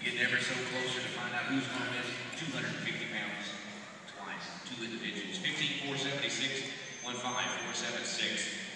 getting ever so closer to find out who's going to miss 250 pounds twice. Two individuals. 15,476, 15,476.